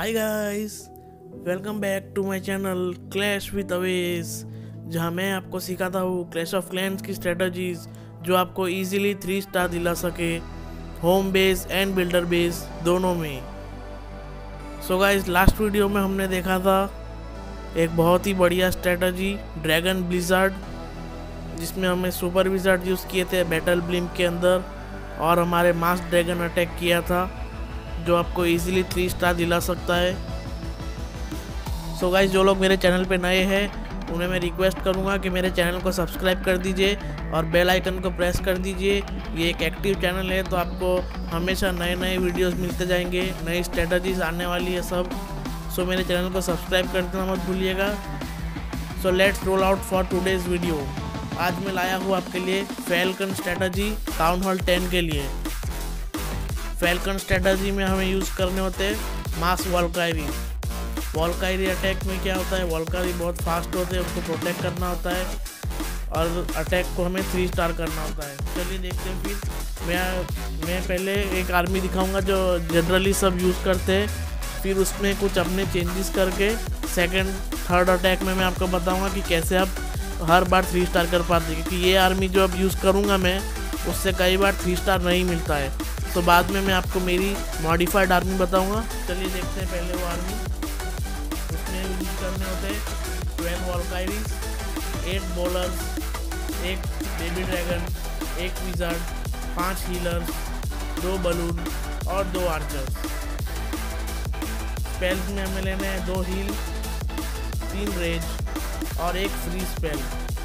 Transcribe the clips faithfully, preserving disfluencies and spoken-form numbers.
Hi guys, welcome back to my channel Clash with Awez, जहां मैं आपको सिखाता हूँ क्लैश ऑफ क्लैंस की स्ट्रेटजीज जो आपको इजीली थ्री स्टार दिला सके home base and builder base दोनों में। सो गाइस, लास्ट वीडियो में हमने देखा था एक बहुत ही बढ़िया स्ट्रेटजी ड्रैगन ब्लिज़ार्ड, जिसमें हमें सुपर विज़ार्ड यूज़ किए थे बैटल ब्लिम के अंदर और हमारे मास ड्रैगन अटैक किया था जो आपको इजीली थ्री स्टार दिला सकता है। सो गाइस, जो लोग मेरे चैनल पे नए हैं उन्हें मैं रिक्वेस्ट करूंगा कि मेरे चैनल को सब्सक्राइब कर दीजिए और बेल आइकन को प्रेस कर दीजिए। ये एक एक्टिव चैनल है तो आपको हमेशा नए नए वीडियोस मिलते जाएंगे, नई स्ट्रेटजीज आने वाली है सब। सो मेरे चैनल को सब्सक्राइब कर देना मत भूलिएगा। So let's roll out for today's video. आज मैं लाया हूँ आपके लिए falcon strategy town hall ten के लिए। फैल्कन स्ट्रेटजी में हमें यूज़ करने होते हैं मास वॉल्कायरी। वॉल्कायरी अटैक में क्या होता है, वॉल्कायरी बहुत फास्ट होते हैं, उसको प्रोटेक्ट करना होता है और अटैक को हमें थ्री स्टार करना होता है। चलिए देखते हैं। फिर मैं मैं पहले एक आर्मी दिखाऊंगा जो जनरली सब यूज़ करते हैं, फिर उसमें कुछ अपने चेंजेस करके सेकंड थर्ड अटैक में मैं आपको बताऊंगा कि कैसे आप हर बार थ्री स्टार कर पाते हैं, क्योंकि ये आर्मी जो अब यूज़ करूँगा मैं उससे कई बार थ्री स्टार नहीं मिलता है। तो बाद में मैं आपको मेरी मॉडिफाइड आर्मी बताऊंगा। चलिए देखते हैं पहले वो आर्मी। उसमें यूज करने होते हैं ट्वेल्व वॉल्कायरीज, एट बॉलर्स, एक बेबी ड्रैगन, एक विज़ार्ड, पांच हीलर्स, दो बलून और दो आर्चर्स। स्पेल्स में हमें लेने हैं दो हील, तीन रेज और एक फ्री स्पेल।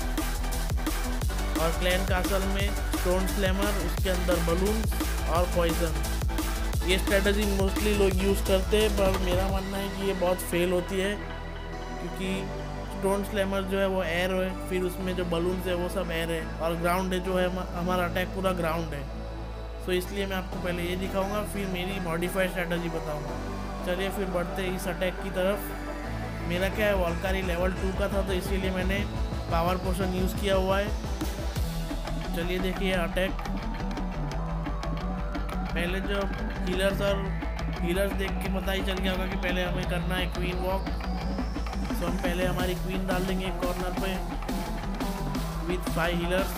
और क्लैन कासल में स्टोन स्लैमर, उसके अंदर बलून और पॉइजन। ये स्ट्रेटजी मोस्टली लोग यूज़ करते हैं, पर मेरा मानना है कि ये बहुत फेल होती है, क्योंकि स्टोन स्लैमर जो है वो एयर है, फिर उसमें जो बलून्स है वो सब एयर है और ग्राउंड है जो है हमारा अटैक पूरा ग्राउंड है। सो इसलिए मैं आपको पहले ये दिखाऊंगा, फिर मेरी मॉडिफाइड स्ट्रेटजी बताऊंगा। चलिए फिर बढ़ते इस अटैक की तरफ। मेरा क्या है, वॉल्कायरी लेवल टू का था तो इसीलिए मैंने पावर पोशन यूज़ किया हुआ है। चलिए देखिए अटैक। पहले जो हीलर्स और हीलर्स देख के पता ही चल गया होगा कि पहले हमें करना है क्वीन वॉक। तो हम पहले हमारी क्वीन डाल देंगे एक कॉर्नर पे विथ फाइव हीलर्स।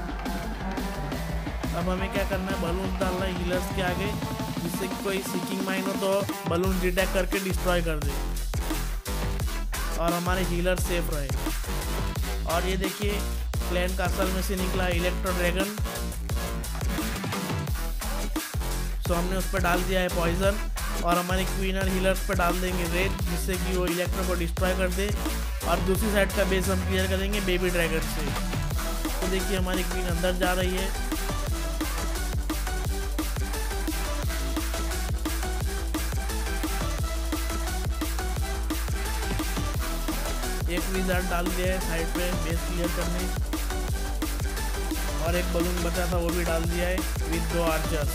अब हमें क्या करना है, बलून डालना है हीलर्स के आगे, जिससे कि कोई सीकिंग माइन हो तो बलून डिटेक्ट करके डिस्ट्रॉय कर दे और हमारे हीलर सेफ रहे। और ये देखिए क्लैन कासल में से निकला इलेक्ट्रो ड्रैगन। तो हमने उस पर डाल दिया है पॉइजन और हमारी क्वीन और हीलर्स पर डाल देंगे रेड, जिससे कि वो इलेक्ट्रो को डिस्ट्रॉय कर दे। और दूसरी साइड का बेस हम क्लियर करेंगे बेबी ड्रैगन से। तो देखिए हमारी क्वीन अंदर जा रही है। एक विज़ार्ड डाल दिया है साइड पे बेस क्लियर करने, और एक बलून बचा था वो भी डाल दिया है विद दो आर्चर्स।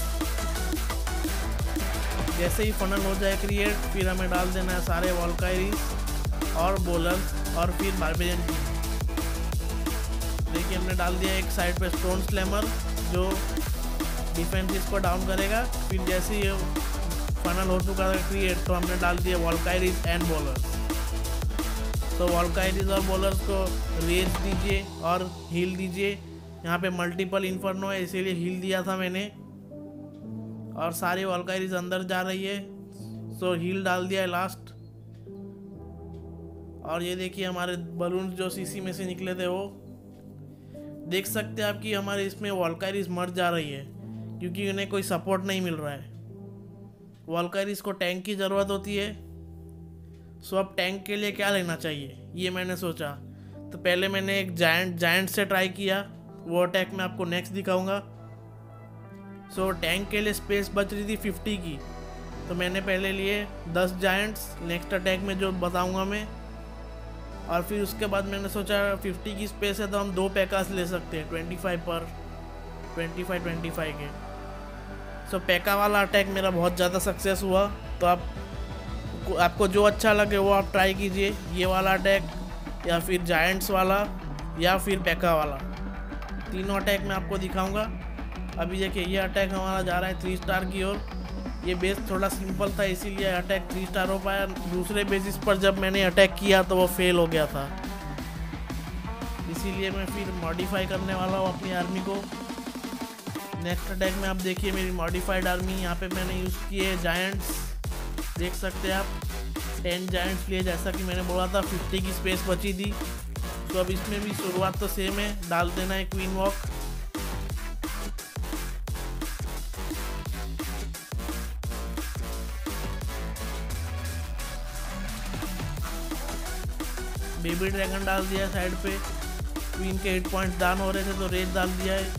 जैसे ही फनल हो जाए क्रिएट, फिर हमें डाल देना है सारे वॉल्कायरीज और बॉलर्स और फिर बारबेरियन की। देखिए हमने डाल दिया एक साइड पे स्टोन स्लैमर जो डिफेंसेस को डाउन करेगा। फिर जैसे ही फनल हो चुका था क्रिएट, तो हमने डाल दिया वॉल्कायरीज एंड बॉलर्स। तो वॉल्कायरीज और बॉलर्स को रेज दीजिए और हील दीजिए। यहाँ पे मल्टीपल इन्फर्नो है इसीलिए हील दिया था मैंने। और सारी वॉल्कायरीज अंदर जा रही है, सो हील डाल दिया है लास्ट। और ये देखिए हमारे बलून जो सीसी में से निकले थे वो देख सकते हैं आप कि हमारे इसमें वॉल्कायरीज मर जा रही है, क्योंकि उन्हें कोई सपोर्ट नहीं मिल रहा है। वॉल्कायरीज को टैंक की ज़रूरत होती है। सो अब टैंक के लिए क्या लेना चाहिए ये मैंने सोचा। तो पहले मैंने एक जायंट जायंट से ट्राई किया, वो अटैक मैं आपको नेक्स्ट दिखाऊंगा। सो so, टैंक के लिए स्पेस बच रही थी फिफ्टी की, तो मैंने पहले लिए दस जायंट्स नेक्स्ट अटैक में जो बताऊंगा मैं। और फिर उसके बाद मैंने सोचा फिफ्टी की स्पेस है तो हम दो पैकास ले सकते हैं ट्वेंटी फाइव पर ट्वेंटी फाइव ट्वेंटी फाइव के। सो so, पैका वाला अटैक मेरा बहुत ज़्यादा सक्सेस हुआ। तो आप आपको जो अच्छा लगे वो आप ट्राई कीजिए, ये वाला अटैक या फिर जायंट्स वाला या फिर पैका वाला। तीनों अटैक मैं आपको दिखाऊंगा। अभी देखिए ये अटैक हमारा जा रहा है थ्री स्टार की ओर, ये बेस थोड़ा सिंपल था, इसीलिए अटैक थ्री स्टार हो पाया। दूसरे बेसिस पर जब मैंने अटैक किया तो वो फेल हो गया था, इसीलिए मैं फिर मॉडिफाई करने वाला हूँ अपनी आर्मी को। नेक्स्ट अटैक में आप देखिए मेरी मॉडिफाइड आर्मी, यहाँ पे मैंने यूज़ किए जायंट्स, देख सकते हैं आप टेन जायंट्स लिए, जैसा कि मैंने बोला था फिफ्टी की स्पेस बची थी। तो अब इसमें भी शुरुआत तो सेम है, डाल देना है क्वीन वॉक। बेबी ड्रैगन डाल दिया साइड पे, क्वीन के एट पॉइंट्स डाउन हो रहे थे तो रेज डाल दिया है।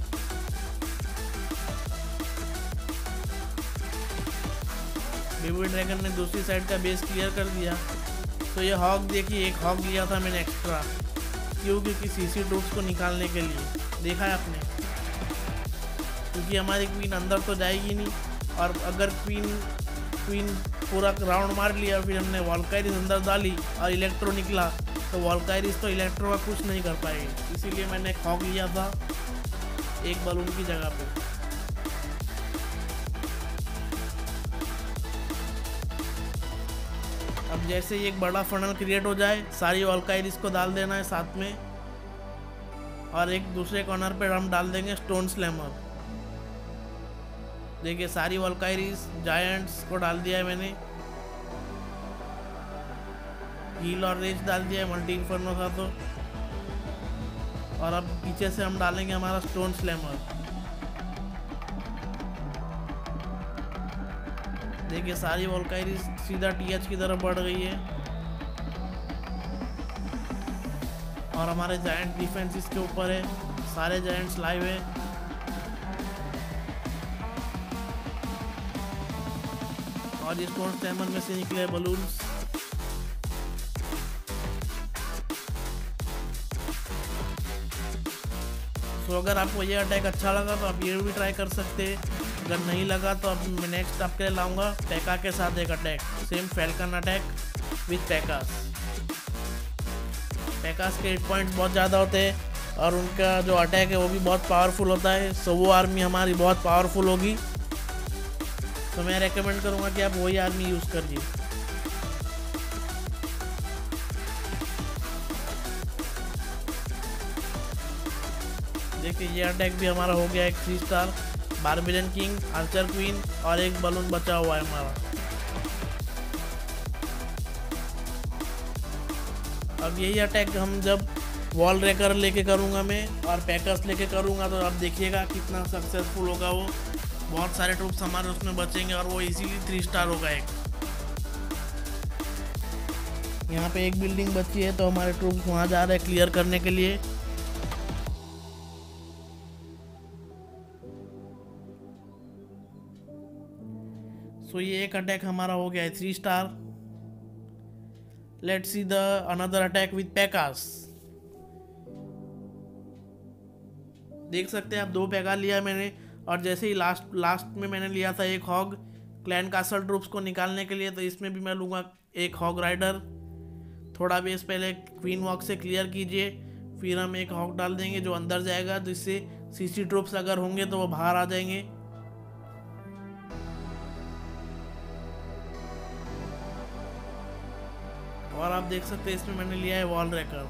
बेबी ड्रैगन ने दूसरी साइड का बेस क्लियर कर दिया। तो ये हॉग देखिए, एक हॉग लिया था मैंने एक्स्ट्रा, क्यों? क्योंकि सीसी ट्रूप्स को निकालने के लिए, देखा है आपने, क्योंकि हमारी क्वीन अंदर तो जाएगी नहीं, और अगर क्वीन क्वीन पूरा राउंड मार लिया फिर हमने वॉल्काइरिस अंदर डाली और इलेक्ट्रो निकला, तो वॉल्काइरिस तो इलेक्ट्रो का कुछ नहीं कर पाएगी। इसीलिए मैंने एक हॉग लिया था एक बलून की जगह पे। अब जैसे ही एक बड़ा फनल क्रिएट हो जाए, सारी वॉल्काइरिस को डाल देना है साथ में, और एक दूसरे कॉर्नर पे हम डाल देंगे स्टोन स्लैमर। देखिए सारी वॉल्काइरिस जायंट्स को डाल दिया है मैंने, हील और रेज डाल दिया है, मल्टी इन्फर्नो था तो। और अब पीछे से हम डालेंगे हमारा स्टोन स्लैमर। देखिए सारी वॉल्काइरिस सीधा टीएच की तरफ बढ़ गई है, और हमारे जायंट डिफेंस इसके ऊपर है, सारे जायंट्स लाइव है। और ये स्टोन स्लैमर में से निकले बलून्स। तो अगर आपको ये अटैक अच्छा लगा तो आप ये भी ट्राई कर सकते हैं, अगर नहीं लगा तो अब मैं नेक्स्ट आपके लिए लाऊंगा पैका के साथ एक attack, same falcon attack with pekkas. Pekkas के हिट पॉइंट्स बहुत ज़्यादा होते हैं और उनका जो अटैक है वो भी बहुत पावरफुल होता है, सो वो आर्मी हमारी बहुत पावरफुल होगी। तो मैं रेकमेंड करूँगा कि आप वही आर्मी यूज़ करिए। देखिए ये अटैक भी हमारा हो गया एक three star, barbarian king, archer queen और एक बलून बचा हुआ है हमारा। अब यही अटैक हम जब वॉल रेकर लेके करूँगा मैं और पैकर्स लेके करूँगा तो आप देखिएगा कितना सक्सेसफुल होगा वो। बहुत सारे ट्रूप्स हमारे उसमें बचेंगे और वो इजीली थ्री स्टार होगा एक। यहाँ पे एक बिल्डिंग बची है तो हमारे ट्रूप्स वहाँ जा रहे हैं क्लियर करने के लिए। सो ये एक अटैक हमारा हो गया है three star. Let's see the another attack with pekkas. देख सकते हैं आप दो पैका लिया मैंने, और जैसे ही लास्ट लास्ट में मैंने लिया था एक हॉग क्लैन कासल ट्रूप्स को निकालने के लिए, तो इसमें भी मैं लूँगा एक हॉग राइडर। थोड़ा बेस पहले क्वीन वॉक से क्लियर कीजिए, फिर हम एक हॉग डाल देंगे जो अंदर जाएगा, जिससे सीसी ट्रूप्स अगर होंगे तो वो बाहर आ जाएंगे। और आप देख सकते हैं इसमें मैंने लिया है वॉल रेकर।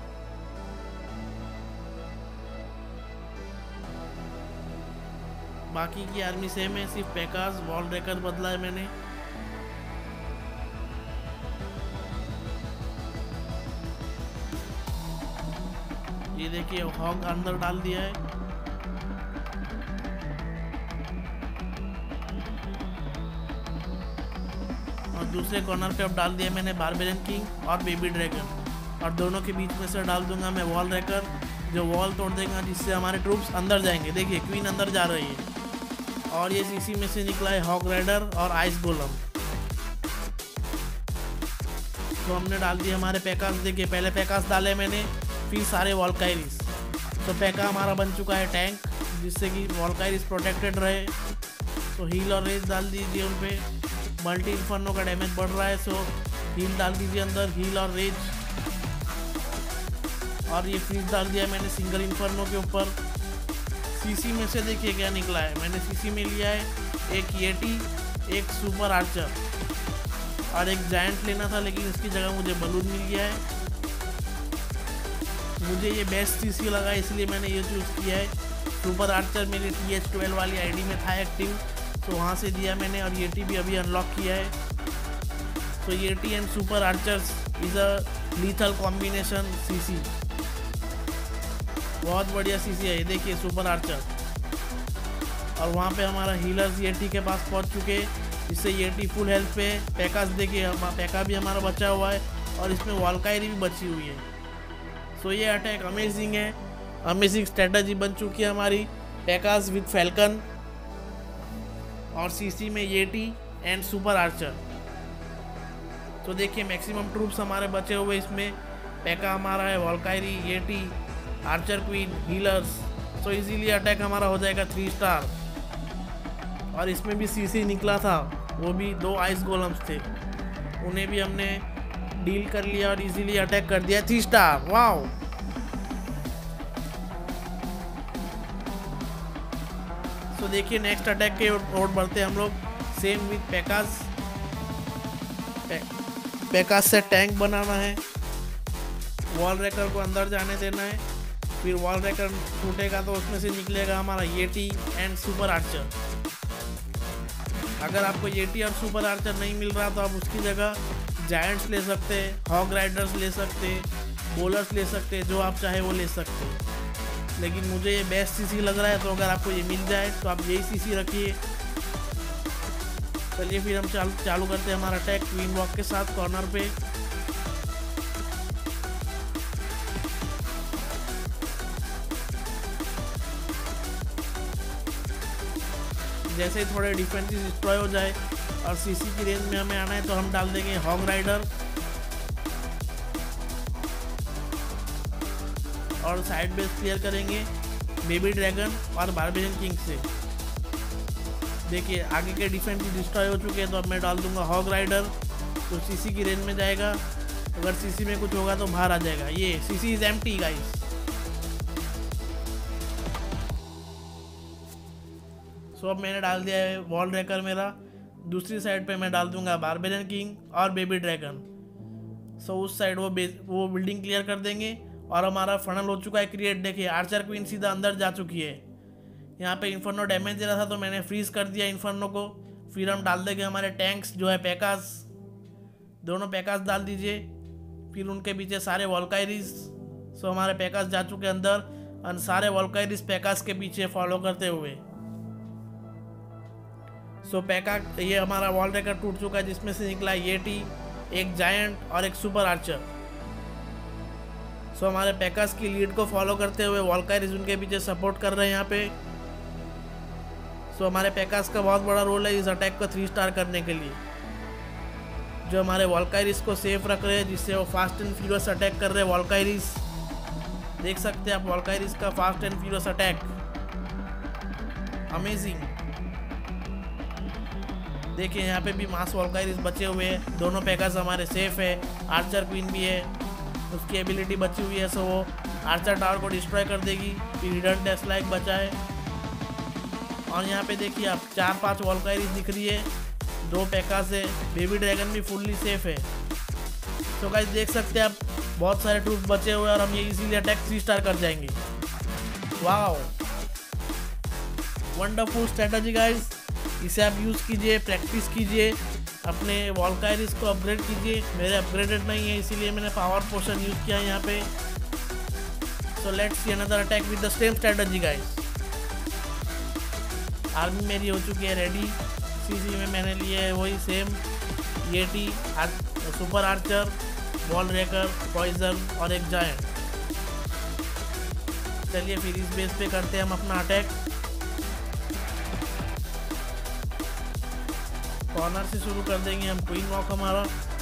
बाकी की आर्मी सेम है, सिर्फ पैकास वॉल रेकर बदला है मैंने। ये देखिए हॉग अंदर डाल दिया है। और दूसरे कॉर्नर पे अब डाल दिया मैंने बारबेरियन किंग और बेबी ड्रैगन, और दोनों के बीच में से डाल दूंगा मैं वॉल रेकर जो वॉल तोड़ देगा, जिससे हमारे ट्रूप्स अंदर जाएंगे। देखिए क्वीन अंदर जा रही है, और ये सीसी में से निकला है हॉग राइडर और आइस गोलम। तो हमने डाल दिए हमारे पैकास। देखिए पहले पैकास डाले मैंने, फिर सारे वॉल्काइरिस। तो पैका हमारा बन चुका है टैंक, जिससे कि वॉल्काइरिस प्रोटेक्टेड रहे। तो हील और रेज डाल दीजिए उन पे। मल्टी इन्फर्नो का डैमेज बढ़ रहा है, सो हील डाल दीजिए अंदर, हील और रेज। और ये फ्रीज डाल दिया मैंने सिंगल इन्फर्नो के ऊपर। सीसी में से देखिए क्या निकला है, मैंने सीसी में लिया है एक येटी, एक सुपर आर्चर और एक जायंट लेना था, लेकिन इसकी जगह मुझे बलून मिल गया है। मुझे ये बेस्ट सीसी लगा इसलिए मैंने ये चूज़ किया है। सुपर आर्चर मेरी टी एच ट्वेल्व वाली आईडी में था एक्टिव, तो वहाँ से दिया मैंने, और ये टी भी अभी अनलॉक किया है। तो yeti and super archers is a lethal combination CC. बहुत बढ़िया सीसी है ये, देखिए सुपर आर्चर। और वहाँ पे हमारा हीलर्स ये टी के पास पहुँच चुके हैं, इससे ये टी फुल हेल्थ पे। पैकास देखिए, पैका भी हमारा बचा हुआ है और इसमें वॉलकायरी भी बची हुई है। सो ये अटैक अमेजिंग है, अमेजिंग स्ट्रेटजी बन चुकी है हमारी। पैकास विद फैल्कन और सीसी में yeti and super Archer. तो देखिए मैक्सिमम ट्रूप्स हमारे बचे हुए इसमें। पैका हमारा है, valkyrie, yeti, archer queen, healers. So easily attack हमारा हो जाएगा थ्री स्टार। और इसमें भी सीसी निकला था, वो भी दो आइस गोलम्स थे, उन्हें भी हमने डील कर लिया और इजीली अटैक कर दिया थ्री स्टार। वाओ। तो देखिए नेक्स्ट अटैक के ओर बढ़ते हम लोग। Same with pekkas. पे, पैकास से टैंक बनाना है, वॉल रैकर को अंदर जाने देना है, फिर वॉल रैकर टूटेगा तो उसमें से निकलेगा हमारा ये टी एंड सुपर आर्चर। अगर आपको ये टी और सुपर आर्चर नहीं मिल रहा तो आप उसकी जगह जायंट्स ले सकते हैं, हॉग राइडर्स ले सकते हैं, बोलर्स ले सकते हैं, जो आप चाहे वो ले सकते हैं। लेकिन मुझे ये बेस्ट सीसी लग रहा है, तो अगर आपको ये मिल जाए तो आप यही सीसी रखिए। चलिए फिर हम चालू चालू करते हैं हमारा अटैक क्वीन वॉक के साथ कॉर्नर पे। जैसे ही थोड़े डिफेंसेस डिस्ट्रॉय हो जाए और सीसी की रेंज में हमें आना है तो हम डाल देंगे हॉग राइडर और साइड बेस क्लियर करेंगे बेबी ड्रैगन और बारबेरियन किंग से। देखिए आगे के डिफेंसेस डिस्ट्रॉय हो चुके हैं, तो अब मैं डाल दूंगा हॉग राइडर, तो सीसी की रेंज में जाएगा। अगर सीसी में कुछ होगा तो बाहर आ जाएगा। ये CC is empty guys. So अब मैंने डाल दिया है वॉल रैकर मेरा। दूसरी साइड पे मैं डाल दूंगा बारबेरियन किंग और बेबी ड्रैगन। सो उस साइड वो वो बिल्डिंग क्लियर कर देंगे और हमारा फनल हो चुका है क्रिएट। देखिए आर्चर क्वीन सीधा अंदर जा चुकी है। यहाँ पे इन्फर्नो डैमेज दे रहा था तो मैंने फ्रीज कर दिया इन्फर्नो को। फिर हम डाल देंगे हमारे टैंक्स जो है पैकास, दोनों पैकास डाल दीजिए। फिर उनके पीछे सारे वॉलकायरीज। सो हमारे पैकास जा चुके अंदर और सारे वॉलकायरीज पैकास के पीछे फॉलो करते हुए। सो पैका ये हमारा वॉल रैकर टूट चुका है, जिसमें से निकला ये टी, एक जायंट और एक सुपर आर्चर। सो हमारे पैकास की लीड को फॉलो करते हुए वॉलकायरीज उनके पीछे सपोर्ट कर रहे हैं यहाँ पे। सो हमारे पैकास का बहुत बड़ा रोल है इस अटैक को थ्री स्टार करने के लिए, जो हमारे वॉलकायरीज को सेफ रख रहे हैं, जिससे वो फास्ट एंड फ्यूरियस अटैक कर रहे हैं। वॉलकायरीज देख सकते हैं आप, वॉलकायरीज का fast and furious attack amazing. देखिए यहाँ पे भी मास वॉलकायरीज बचे हुए हैं, दोनों पैकास हमारे सेफ है। आर्चर क्वीन भी है, उसकी एबिलिटी बची हुई है, सो वो आर्चर टावर को डिस्ट्रॉय कर देगी। फिर हिडन टेस्ट लाइक बचा है। और यहाँ पे देखिए आप चार पांच वॉलकायरीज दिख रही है, दो पैकास है, बेबी ड्रैगन भी फुल्ली सेफ है। तो गाइस देख सकते हैं आप, बहुत सारे ट्रूप बचे हुए और हम ये इजीली अटैक थ्री स्टार कर जाएंगे। Wow, wonderful strategy guys. इसे आप यूज़ कीजिए, प्रैक्टिस कीजिए, अपने वॉलकायरीज को अपग्रेड कीजिए। मेरे अपग्रेडेड नहीं है इसीलिए मैंने पावर पोशन यूज़ किया है यहाँ पे। So let's see another attack with the same strategy guys. Army मेरी हो चुकी है रेडी। सीसी में मैंने लिए है वही same yeti, super archer, wall wrecker, poison और एक जायंट। चलिए फिर इस बेस पे करते हैं हम अपना अटैक। कॉर्नर से शुरू कर देंगे हम क्वीन वॉक हमारा।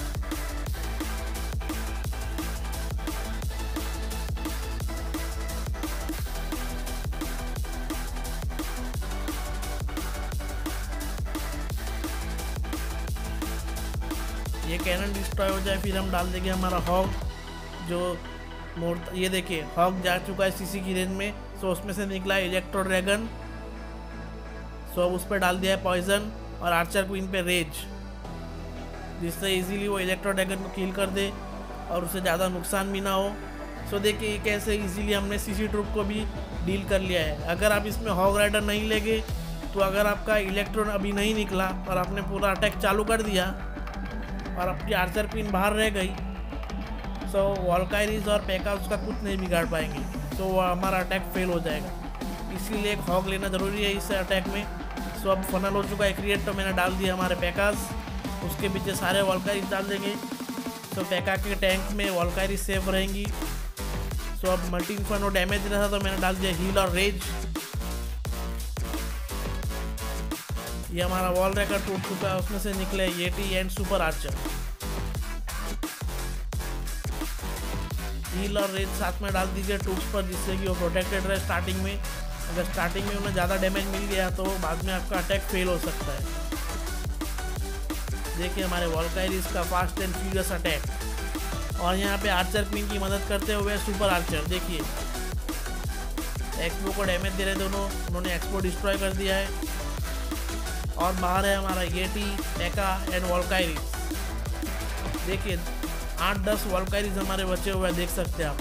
ये कैनन डिस्ट्रॉय हो जाए फिर हम डाल देंगे हमारा हॉग, जो मोड़। ये देखिए हॉग जा चुका है सीसी की रेंज में। सो उसमें से निकला इलेक्ट्रो ड्रैगन। सो अब उस पर डाल दिया है पॉइजन और आर्चर क्वीन पे रेज, जिससे इजीली वो इलेक्ट्रो ड्रैगन को किल कर दे और उसे ज़्यादा नुकसान भी ना हो। सो देखिए कैसे इजीली हमने सीसी ट्रूप को भी डील कर लिया है। अगर आप इसमें हॉग राइडर नहीं लेंगे तो अगर आपका इलेक्ट्रॉन अभी नहीं निकला और आपने पूरा अटैक चालू कर दिया और आपकी आर्चर क्वीन बाहर रह गई, सो वॉल्काइरिस और पेका उसका कुछ नहीं बिगाड़ पाएंगे, तो वो हमारा अटैक फेल हो जाएगा। इसीलिए एक हॉग लेना ज़रूरी है इस अटैक में। सो अब फनल हो चुका है क्रिएट, तो मैंने डाल दिया हमारे पैकास, उसके पीछे सारे वॉल्काइरिस डाल देंगे। तो पैका के टैंक में वॉल्काइरिस सेफ रहेंगी। सो अब मल्टी इन्फर्नो डैमेज दे रहा था, तो मैंने डाल दिया हील और रेज। ये हमारा वॉल रैकर टूट चुका है, उसमें से निकले yeti and super archer. Heal और रेज साथ में डाल दीजिए टूब्स पर, जिससे कि वो प्रोटेक्टेड रहे स्टार्टिंग में। अगर स्टार्टिंग में उन्हें ज़्यादा डैमेज मिल गया तो बाद में आपका अटैक फेल हो सकता है। देखिए हमारे वॉल्काइरिस का फास्ट एंड फ्यूरियस अटैक। और यहाँ पे आर्चर क्वीन की मदद करते हुए सुपर आर्चर, देखिए एक्सपो को डैमेज दे रहे दोनों, उन्होंने एक्सपो डिस्ट्रॉय कर दिया है। और बाहर है हमारा येटी, पेका एंड वॉल्काइरिस। देखिए आठ दस वॉल्काइरिस हमारे बचे हुए देख सकते हैं आप।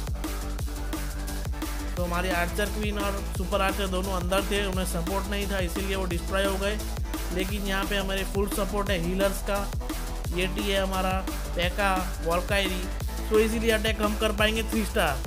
तो हमारी आर्चर क्वीन और सुपर आर्चर दोनों अंदर थे, उन्हें सपोर्ट नहीं था इसीलिए वो डिस्ट्रॉय हो गए। लेकिन यहाँ पे हमारे फुल सपोर्ट है हीलर्स का, येटी है हमारा, पेका, वॉल्काइरी, तो इजीली अटैक हम कर पाएंगे three star.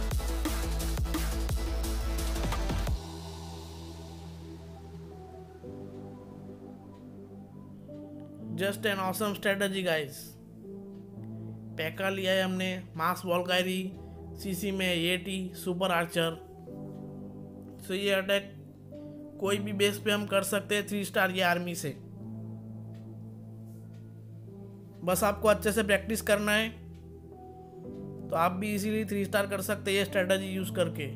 Just an awesome strategy guys. Pekka लिया है हमने, मास वॉल्काइरी, सीसी में येटी, सुपर आर्चर। सो ये अटैक कोई भी बेस पे हम कर सकते हैं थ्री स्टार ये आर्मी से। बस आपको अच्छे से प्रैक्टिस करना है, तो आप भी इजीली थ्री स्टार कर सकते हैं ये स्ट्रेटजी यूज करके।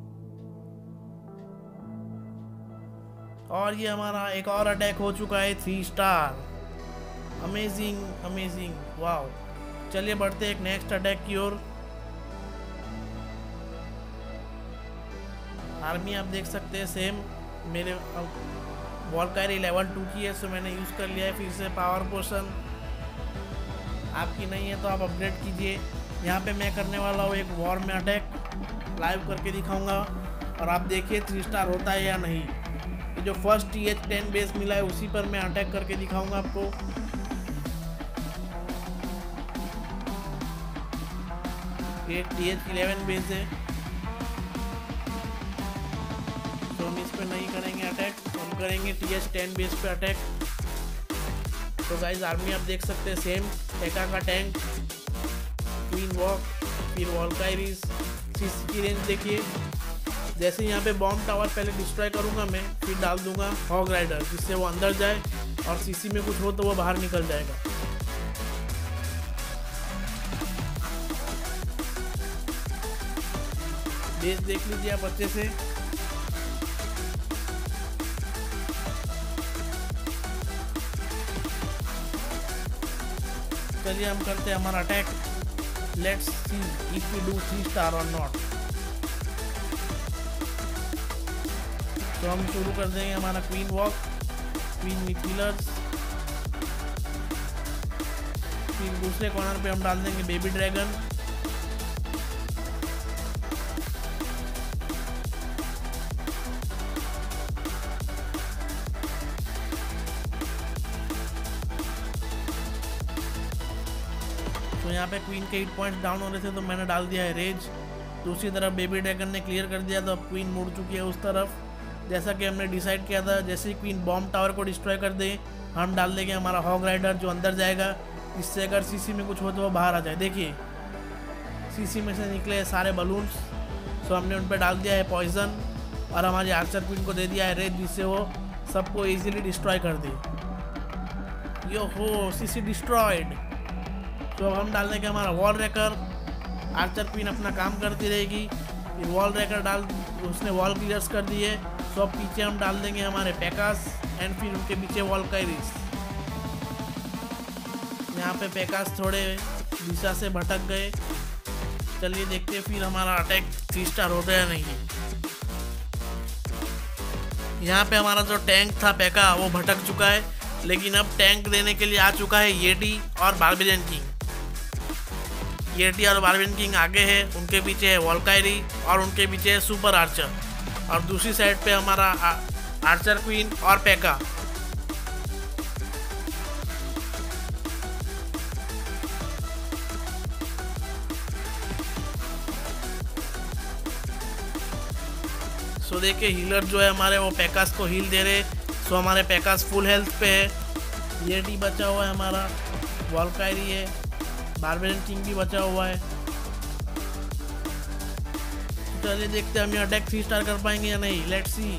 और ये हमारा एक और अटैक हो चुका है three star. Amazing amazing, wow. चलिए बढ़ते हैं एक नेक्स्ट अटैक की ओर। आर्मी आप देख सकते हैं सेम, मेरे वॉल्काइरी लेवल टू की है, सो मैंने यूज़ कर लिया है फिर से पावर पोशन। आपकी नहीं है तो आप अपग्रेड कीजिए। यहाँ पे मैं करने वाला हूँ एक वॉर में अटैक, लाइव करके दिखाऊंगा और आप देखिए थ्री स्टार होता है या नहीं। ये जो first T H ten base मिला है उसी पर मैं अटैक करके दिखाऊंगा आपको। ये टी एच इलेवन बेस है, तो हम इस पे नहीं करेंगे अटैक, हम करेंगे टी एच टेन बेस पे अटैक। तो गाइज आर्मी आप देख सकते हैं सेम, पेका का टैंक, क्वीन वॉक, फिर वॉल्काइरिस। सीसी की रेंज देखिए, जैसे यहाँ पे बॉम्ब टावर पहले डिस्ट्रॉय करूँगा मैं, फिर डाल दूंगा हॉग राइडर, जिससे वो अंदर जाए और सीसी में कुछ हो तो वो बाहर निकल जाएगा। बेस देख लीजिए आप अच्छे से। चलिए हम करते हैं हमारा attack. Let's see if we do three star और नॉट। तो हम शुरू कर देंगे हमारा queen walk, queen with pillars. फिर दूसरे कॉर्नर पे हम डाल देंगे बेबी ड्रैगन। तो यहाँ पे क्वीन के एट पॉइंट्स डाउन हो रहे थे तो मैंने डाल दिया है रेज। दूसरी तरफ बेबी ड्रैगन ने क्लियर कर दिया, तो अब क्वीन मुड़ चुकी है उस तरफ, जैसा कि हमने डिसाइड किया था। जैसे ही क्वीन बॉम्ब टावर को डिस्ट्रॉय कर दे, हम डाल देंगे हमारा हॉग राइडर जो अंदर जाएगा, इससे अगर सीसी में कुछ हो तो वो बाहर आ जाए। देखिए सीसी में से निकले सारे बलून्स, तो हमने उन पर डाल दिया है पॉइजन और हमारी आर्चर क्वीन को दे दिया है रेज, जिससे वो सबको ईजिली डिस्ट्रॉय कर दे। यो हो सीसी डिस्ट्रॉयड। तो अब हम डाल देंगे हमारा वॉल रैकर, आर्चर क्वीन अपना काम करती रहेगी। फिर वॉल रैकर डाल, उसने वॉल क्लियर्स कर दिए, तो अब पीछे हम डाल देंगे हमारे पैकास एंड फिर उनके पीछे वॉल्काइरिस। यहाँ पे पैकास थोड़े दिशा से भटक गए। चलिए देखते हैं फिर हमारा अटैक थ्री स्टार होता है या नहीं। यहाँ पे हमारा जो टैंक था पेका वो भटक चुका है, लेकिन अब टैंक देने के लिए आ चुका है येटी और बारबेरियन किंग। येटी और बारबेरियन किंग आगे है, उनके पीछे है वॉल्कायरी और उनके पीछे है सुपर आर्चर, और दूसरी साइड पे हमारा आर्चर क्वीन और पेका। सो so, देखिए हीलर जो है हमारे वो पैकास को हील दे रहे। सो so, हमारे पैकास फुल हेल्थ पे है। ये डी बचा हुआ है हमारा, वॉल्कायरी है, बारबेरियन किंग भी बचा हुआ है। चलिए देखते हैं हम ये अटैक थ्री स्टार कर पाएंगे या नहीं। Let's see.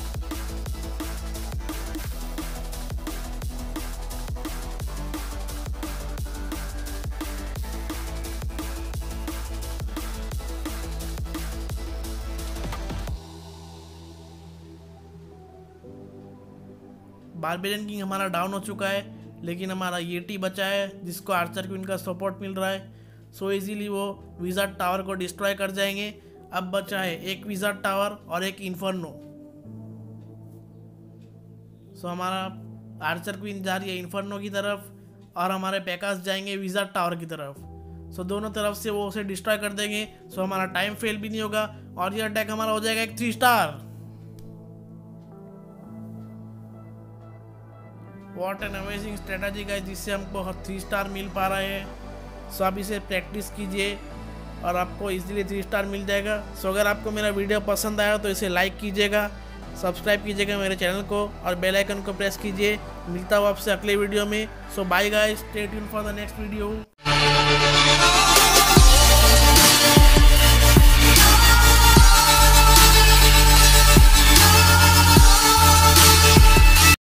बारबेरियन किंग हमारा डाउन हो चुका है, लेकिन हमारा येटी बचा है जिसको आर्चर क्वीन का सपोर्ट मिल रहा है। सो इजीली वो विजार्ड टावर को डिस्ट्रॉय कर जाएंगे। अब बचा है एक विजार्ड टावर और एक इन्फर्नो। सो हमारा आर्चर क्वीन जा रही है इन्फर्नो की तरफ और हमारे पैकास जाएंगे विजार्ड टावर की तरफ। सो दोनों तरफ से वो उसे डिस्ट्रॉय कर देंगे। सो हमारा टाइम फेल भी नहीं होगा और ये अटैक हमारा हो जाएगा एक three star. What an amazing strategy guys, जिससे हमको थ्री स्टार मिल पा रहा है। सो आप इसे प्रैक्टिस कीजिए और आपको इजीली थ्री स्टार मिल जाएगा। सो अगर आपको मेरा वीडियो पसंद आया तो इसे लाइक कीजिएगा, सब्सक्राइब कीजिएगा मेरे चैनल को और बेल आइकन को प्रेस कीजिए। मिलता हूँ आपसे अगले वीडियो में। So bye guys, stay tuned for the next video.